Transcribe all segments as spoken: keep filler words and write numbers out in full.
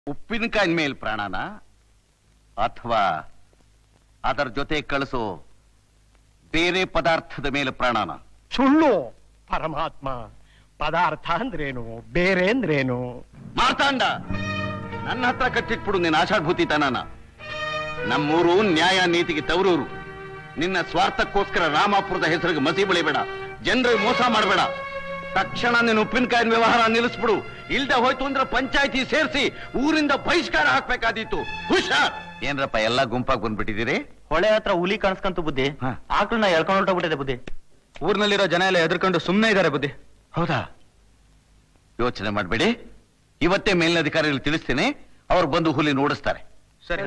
ಉಪ್ಪಿನಕಾಯಿ ಮೇಲೆ ಪ್ರಾಣನ ಅಥವಾ ಅದರ ಜೊತೆ ಕಳಿಸೋ ಬೇರೆ ಪದಾರ್ಥದ ಮೇಲೆ ಪ್ರಾಣನ? ಸುಳ್ಳು ಪರಮಾತ್ಮ. ಪದಾರ್ಥ ಅಂದ್ರೇನು, ಬೇರೆ ಅಂದ್ರೇನು? ಮಾರ್ತಾಂಡ, ನನ್ನ ಹತ್ರ ಕಟ್ಟಿಟ್ಬಿಡು ನಿನ್ನ ಆಷಾಢಭೂತಿ ತನನ. ನಮ್ಮೂರು ನ್ಯಾಯ ನೀತಿಗೆ ತವರೂರು. ನಿನ್ನ ಸ್ವಾರ್ಥಕ್ಕೋಸ್ಕರ ರಾಮಾಪುರದ ಹೆಸರಿಗೆ ಮಸಿ ಬೆಳಿಬೇಡ, ಜನರಿಗೆ ಮೋಸ ಮಾಡಬೇಡ. ತಕ್ಷಣ ನಿನ್ನ ಉಪ್ಪಿನಕಾಯಿನ ವ್ಯವಹಾರ ನಿಲ್ಲಿಸ್ಬಿಡು. ಇಲ್ದೆ ಹೋಯ್ತು ಅಂದ್ರೆ ಪಂಚಾಯತಿ ಸೇರಿಸಿ ಊರಿಂದ ಬಹಿಷ್ಕಾರ ಹಾಕ್ಬೇಕಾದೀತು. ಹುಷಾರ್. ಏನ್ರಪ್ಪ ಎಲ್ಲ ಗುಂಪಾಗಿ ಬಂದ್ಬಿಟ್ಟಿದ್ದೀರಿ? ಹೊಳೆ ಹತ್ರ ಹುಲಿ ಕಾಣಿಸ್ಕಂತು ಬುದ್ಧಿ. ಆಕಳನ್ನ ಎಳ್ಕೊಂಡು ಹೊರಟೋಗ್ಬಿಟ್ಟಿದೆ ಬುದ್ಧಿ. ಊರ್ನಲ್ಲಿರೋ ಜನ ಎಲ್ಲ ಎದ್ರಕೊಂಡು ಸುಮ್ಮನೆ ಇದ್ದಾರೆ ಬುದ್ಧಿ. ಹೌದಾ? ಯೋಚನೆ ಮಾಡಬೇಡಿ, ಇವತ್ತೇ ಮೇಲಿನ ಅಧಿಕಾರಿಗಳು ತಿಳಿಸ್ತೇನೆ. ಅವ್ರು ಬಂದು ಹುಲಿ ನೋಡಿಸ್ತಾರೆ. ಸರಿ.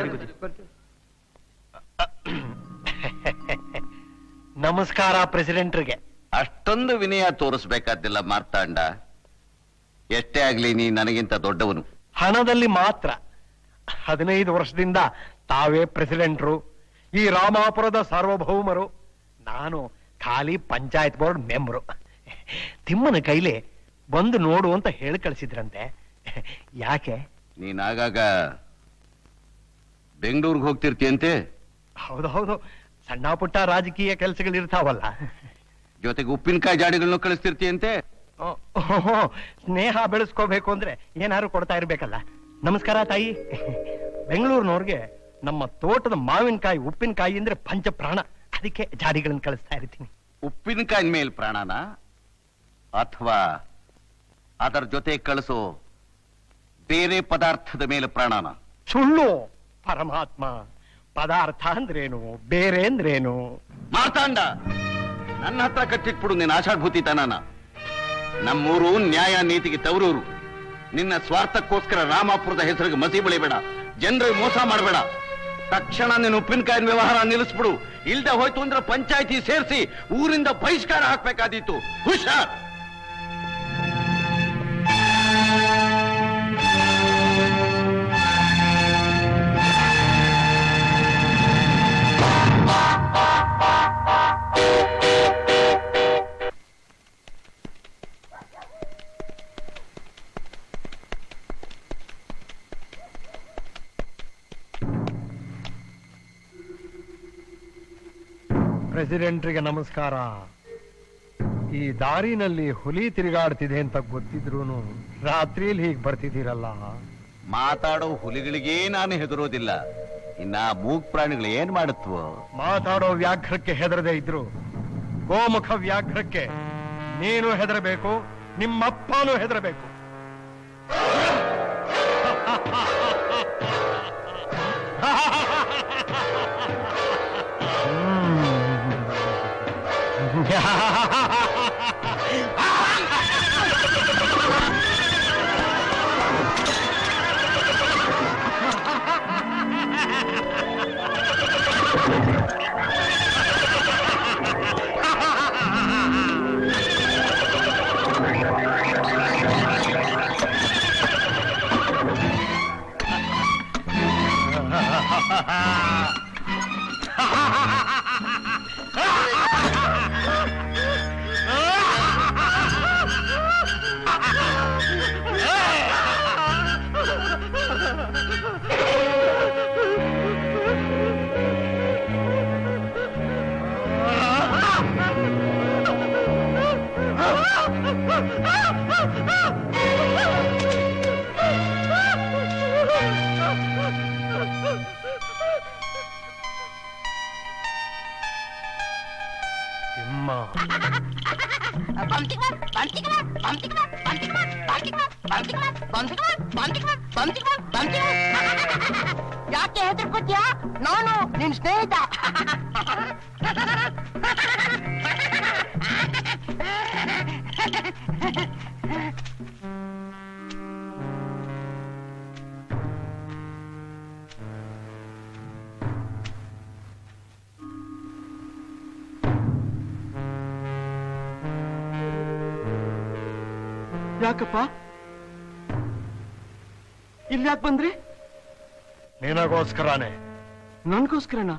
ನಮಸ್ಕಾರ ಪ್ರೆಸಿಡೆಂಟ್ರಿಗೆ. ಅಷ್ಟೊಂದು ವಿನಯ ತೋರಿಸ್ಬೇಕಾದಿಲ್ಲ ಮಾರ್ತಾಂಡ. ಎಷ್ಟೇ ಆಗ್ಲಿ ನೀ ನನಗಿಂತ ದೊಡ್ಡವನು. ಹಣದಲ್ಲಿ ಮಾತ್ರ. ಹದಿನೈದು ವರ್ಷದಿಂದ ತಾವೇ ಪ್ರೆಸಿಡೆಂಟ್ರು, ಈ ರಾಮಾಪುರದ ಸಾರ್ವಭೌಮರು. ನಾನು ಖಾಲಿ ಪಂಚಾಯತ್ ಬೋರ್ಡ್ ಮೆಂಬರು. ತಿಮ್ಮನ ಕೈಲಿ ಬಂದು ನೋಡು ಅಂತ ಹೇಳಿ ಕಳಿಸಿದ್ರಂತೆ. ಯಾಕೆ? ನೀನಾಗಾಗ ಬೆಂಗಳೂರಿಗೆ ಹೋಗ್ತಿರ್ತೀಯಂತೆ? ಹೌದು ಹೌದು, ಸಣ್ಣ ಪುಟ್ಟ ರಾಜಕೀಯ ಕೆಲಸಗಳಿರ್ತಾವಲ್ಲ. ಜೊತೆಗೆ ಉಪ್ಪಿನಕಾಯಿ ಜಾಡಿಗಳನ್ನು ಕಳಿಸ್ತಿರ್ತೀಯಂತೆ? ಸ್ನೇಹ ಬೆಳೆಸ್ಕೋಬೇಕು ಅಂದ್ರೆ ಏನಾದ್ರು ಕೊಡ್ತಾ ಇರ್ಬೇಕಲ್ಲ. ನಮಸ್ಕಾರ ತಾಯಿ. ಬೆಂಗಳೂರಿನವ್ರಿಗೆ ನಮ್ಮ ತೋಟದ ಮಾವಿನಕಾಯಿ ಉಪ್ಪಿನಕಾಯಿ ಅಂದ್ರೆ ಪಂಚ ಪ್ರಾಣ. ಅದಕ್ಕೆ ಜಾಡಿಗಳನ್ನ ಕಳಿಸ್ತಾ ಇರ್ತೀನಿ. ಉಪ್ಪಿನಕಾಯಿ ಮೇಲೆ ಪ್ರಾಣನ ಅಥವಾ ಅದರ ಜೊತೆ ಕಳಿಸೋ ಬೇರೆ ಪದಾರ್ಥದ ಮೇಲೆ ಪ್ರಾಣನ? ಸುಳ್ಳು ಪರಮಾತ್ಮ. ಪದಾರ್ಥ ಅಂದ್ರೇನು, ಬೇರೆ ಅಂದ್ರೇನು? ಮಾರ್ತಾಂಡ, ನನ್ನ ಹತ್ರ ಕಟ್ಟಿಟ್ಬಿಡು ನಿನ್ನ ಆಷಾಢಭೂತಿ ತನನ. ನಮ್ಮೂರು ನ್ಯಾಯ ನೀತಿಗೆ ತವರೂರು. ನಿನ್ನ ಸ್ವಾರ್ಥಕ್ಕೋಸ್ಕರ ರಾಮಾಪುರದ ಹೆಸರಿಗೆ ಮಸಿ ಬೆಳಿಬೇಡ, ಜನರಿಗೆ ಮೋಸ ಮಾಡಬೇಡ. ತಕ್ಷಣ ನಿನ್ನ ಉಪ್ಪಿನಕಾಯಿನ ವ್ಯವಹಾರ ನಿಲ್ಲಿಸ್ಬಿಡು. ಇಲ್ದೆ ಹೋಯ್ತು ಅಂದ್ರೆ ಪಂಚಾಯತಿ ಸೇರಿಸಿ ಊರಿಂದ ಬಹಿಷ್ಕಾರ ಹಾಕ್ಬೇಕಾದೀತು. ಹುಷಾರ್. ಪ್ರೆಸಿಡೆಂಟ್ರಿಗೆ ನಮಸ್ಕಾರ. ಈ ದಾರಿನಲ್ಲಿ ಹುಲಿ ತಿರುಗಾಡ್ತಿದೆ ಅಂತ ಗೊತ್ತಿದ್ರೂನು ರಾತ್ರಿಯಲ್ಲಿ ಹೀಗೆ ಬರ್ತಿದ್ದೀರಲ್ಲ. ಮಾತಾಡೋ ಹುಲಿಗಳಿಗೇ ನಾನು ಹೆದರೋದಿಲ್ಲ, ಇನ್ನ ಮೂಗ್ ಪ್ರಾಣಿಗಳು ಏನ್ ಮಾಡುತ್ತೋ? ಮಾತಾಡೋ ವ್ಯಾಘ್ರಕ್ಕೆ ಹೆದರದೆ ಇದ್ರು ಗೋಮುಖ ವ್ಯಾಘ್ರಕ್ಕೆ ನೀನು ಹೆದರಬೇಕು, ನಿಮ್ಮಪ್ಪನೂ ಹೆದರಬೇಕು. ಯಾಕೆ ಹೆದರ್ಕೋತ್ಯಾ? ನಾನು ನಿನ್ ಸ್ನೇಹಿತ. ಯಾಕಪ್ಪ ಇಲ್ಲಿ ಯಾಕೆ ಬಂದ್ರಿ? ನಿನಗೋಸ್ಕರನೇ. ನನ್ಗೋಸ್ಕರನಾ?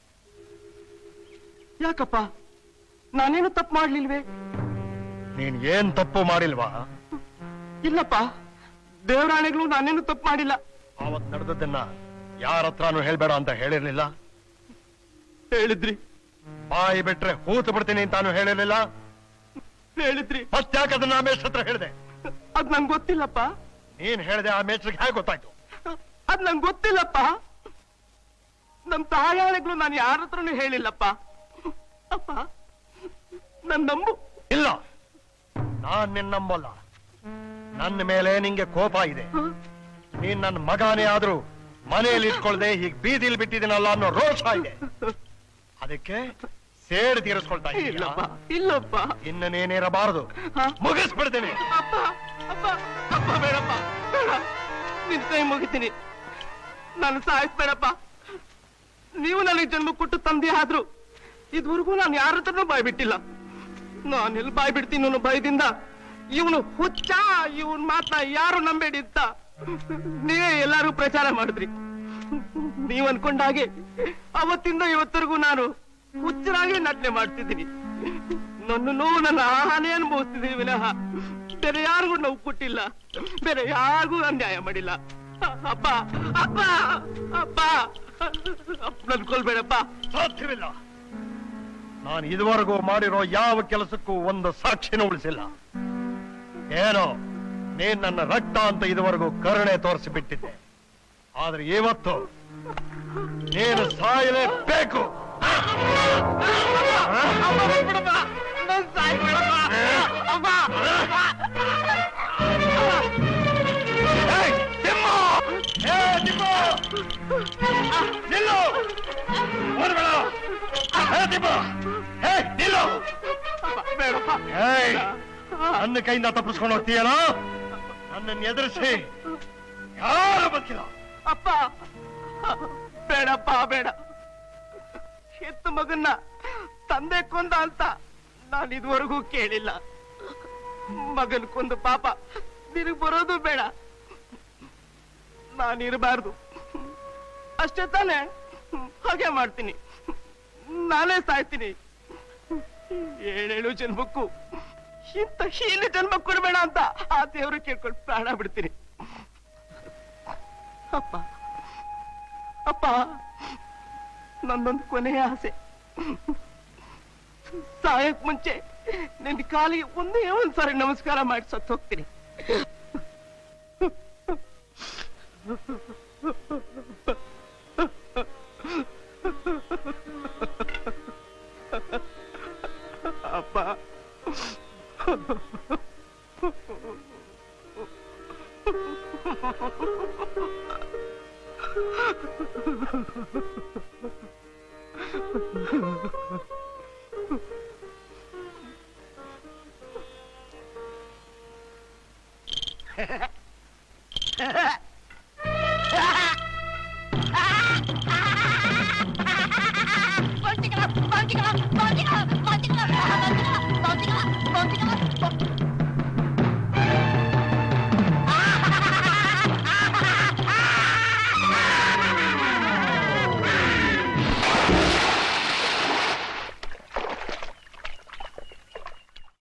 ಯಾಕಪ್ಪ, ನಾನೇನು ತಪ್ಪು ಮಾಡ್ಲಿಲ್ವೇ? ನೀನ್ ಏನ್ ತಪ್ಪು ಮಾಡಿಲ್ವಾ? ಇಲ್ಲಪ್ಪ, ದೇವರಾಣೆಗಳು ನಾನೇನು ತಪ್ಪು ಮಾಡಿಲ್ಲ. ಅವತ್ ನಡೆದದ್ದನ್ನ ಯಾರ ಹತ್ರನೂ ಹೇಳ್ಬೇಡ ಅಂತ ಹೇಳಿರ್ಲಿಲ್ಲ? ಹೇಳಿದ್ರಿ ಬಾಯಿ ಬಿಟ್ರೆ ಹೂತು ಬಿಡ್ತೀನಿ ಅಂತಾನು ಹೇಳಿರ್ಲಿಲ್ಲ? ಹೇಳಿದ್ರಿ ಮತ್ತ್ಯಾಕೆ ಅದನ್ನ ಆ ಮೇಷ್ಟ್ರ ಹತ್ರ ಹೇಳಿದೆ? ಅದ್ ನಂಗೆ ಗೊತ್ತಿಲ್ಲಪ್ಪ. ನೀನ್ ಹೇಳಿದೆ, ಆ ಮೇಷ್ಟ್ರಿಗೆ ಹೇಗೆ ಗೊತ್ತಾಯ್ತು? ಅದ್ ನಂಗೆ ಗೊತ್ತಿಲ್ಲಪ್ಪ. ನಮ್ ತಾಯಾಳೆಗಳು ನಾನು ಯಾರ ಹತ್ರನೂ ಹೇಳಿಲ್ಲಪ್ಪ. ಅಪ್ಪ ನನ್ ನಂಬು. ಇಲ್ಲ, ನಾನ್ ನಿನ್ನ ನಂಬಲ್ಲ. ನನ್ನ ಮೇಲೆ ನಿಂಗೆ ಕೋಪ ಇದೆ. ನೀನ್ ನನ್ನ ಮಗನೇ ಆದ್ರೂ ಮನೆಯಲ್ಲಿ ಇಟ್ಕೊಳ್ದೆ ಹೀಗ್ ಬೀದಿಲ್ ಬಿಟ್ಟಿದ್ದೀನಲ್ಲ ಅನ್ನೋ ರೋಷ ಇದೆ. ಅದಕ್ಕೆ ಸೇಡು ತೀರಿಸ್ಕೊಳ್ತಾ ಇಲ್ಲಪ್ಪ ಇದ್ದೀಯ. ಇಲ್ಲಪ್ಪ. ಇನ್ನು ನೀನಿರಬಾರದು, ಮುಗಿಸ್ಬಿಡ್ತೀನಿ. ಅಪ್ಪ ಅಪ್ಪ ಅಪ್ಪ ಬೇಡಪ್ಪ, ಬೇಡ. ನಿನ್ ಕೈ ಮುಗಿತೀನಿ, ನಾನು ಸಾಯಿಸ್ಬೇಡಪ್ಪ. ನೀವು ನನಗೆ ಜನ್ಮ ಕೊಟ್ಟು ತಂದೆ ಆದ್ರು ಇದುವರೆಗೂ ನಾನು ಯಾರ ಹತ್ರನೂ ಬಾಯ್ ಬಿಟ್ಟಿಲ್ಲ. ನಾನು ಎಲ್ಲಿ ಬಾಯ್ ಬಿಡ್ತೀನಿ ಅನ್ನೋ ಭಯದಿಂದ ಇವನು ಹುಚ್ಚ, ಇವನ್ ಮಾತನ್ನ ಯಾರು ನಂಬೇಡಿ ಅಂತ ನೀವೇ ಎಲ್ಲಾರು ಪ್ರಚಾರ ಮಾಡಿದ್ರಿ. ನೀವ್ ಅನ್ಕೊಂಡ ಹಾಗೆ ಅವತ್ತಿಂದ ಇವತ್ತರೆಗೂ ನಾನು ಹುಚ್ಚರಾಗಿ ನಟನೆ ಮಾಡ್ತಿದ್ದೀನಿ. ನನ್ನ ನೋವು ನನ್ನ ಆಹಾನೇ ಅನುಭವಿಸ್ತಿದ್ದೀನಿ ವಿನಃ ಬೇರೆ ಯಾರಿಗೂ ನೋವು ಕೊಟ್ಟಿಲ್ಲ, ಬೇರೆ ಯಾರಿಗೂ ಅನ್ಯಾಯ ಮಾಡಿಲ್ಲ. ಅಪ್ಪ ಅಪ್ಪ ಅಪ್ಪ ನನ್ ಕೊಲ್ಬೇಡಪ್ಪ. ಸಾಧ್ಯವಿಲ್ಲ. ನಾನು ಇದುವರೆಗೂ ಮಾಡಿರೋ ಯಾವ ಕೆಲಸಕ್ಕೂ ಒಂದು ಸಾಕ್ಷಿನೂ ಉಳಿಸಿಲ್ಲ. ಏನೋ ನೀನ್ ನನ್ನ ರಕ್ತ ಅಂತ ಇದುವರೆಗೂ ಕರುಣೆ ತೋರಿಸಿಬಿಟ್ಟಿದ್ದೆ. ಆದ್ರೆ ಇವತ್ತು ನೀನು ಸಾಯಲೇಬೇಕು. ನನ್ನ ಕೈಯಿಂದ ತಪ್ಪಿಸ್ಕೊಂಡು ಹೋಗ್ತೀಯಲ್ಲ, ನನ್ನನ್ನು ಎದುರಿಸಿ ಯಾರು ಬದುಕಿಲ್ಲ. ಅಪ್ಪ ಬೇಡಪ್ಪ ಬೇಡ. ಹೆತ್ತ ಮಗನ್ನ ತಂದೆ ಕೊಂದ ಅಂತ ನಾನು ಇದುವರೆಗೂ ಕೇಳಿಲ್ಲ. ಮಗನ್ ಕೊಂದು ಪಾಪ ನಿನಗ್ ಬರೋದು ಬೇಡ, ನಾನಿರಬಾರ್ದು ಅಷ್ಟೇ ತಾನೆ. ಹಾಗೆ ಮಾಡ್ತೀನಿ, ನಾನೇ ಸಾಯ್ತೀನಿ. ಏಳೇಳು ಜನ್ಮಕ್ಕೂ ಇಂಥ ಹೀನ ಜನ್ಮ ಕೊಡ್ಬೇಡ ಅಂತ ಆ ದೇವರು ಕೇಳ್ಕೊಂಡು ಪ್ರಾಣ ಬಿಡ್ತೀನಿ. ಅಪ್ಪ ಅಪ್ಪ ನನ್ನೊಂದು ಕೊನೆಯ ಆಸೆ, ಸಾಯಕ್ ಮುಂಚೆ ನಿನ್ ಕಾಲಿಗೆ ಒಂದೇ ಒಂದ್ಸಾರಿ ನಮಸ್ಕಾರ ಮಾಡಿ ಸತ್ತು ಹೋಗ್ತೀನಿ. ಅಪ್ಪ